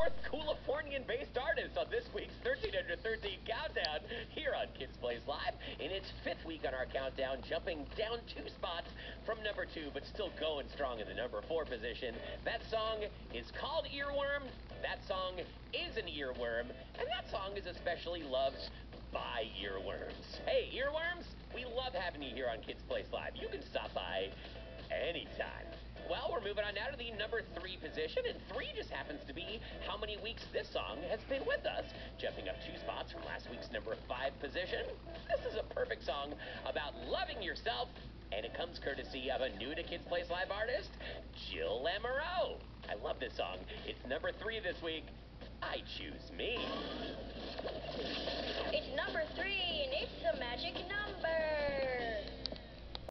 fourth Californian-based artist on this week's 13 Under 13 Countdown here on Kids Place Live. In its fifth week on our countdown, jumping down 2 spots from number 2, but still going strong in the number 4 position. That song is called Earworm. That song is an earworm, and that song is especially loved by earworms. Hey, earworms, we love having you here on Kids Place Live. You can stop by anytime. Well, we're moving on now to the number 3 position, and 3 just happens to be how many weeks this song has been with us, jumping up 2 spots from last week's number 5 position. This is a perfect song about loving yourself, and it comes courtesy of a new to Kids Place Live artist, Jill Lamoureux. I love this song. It's number 3 this week. I Choose Me. It's number 3, and it's the magic number.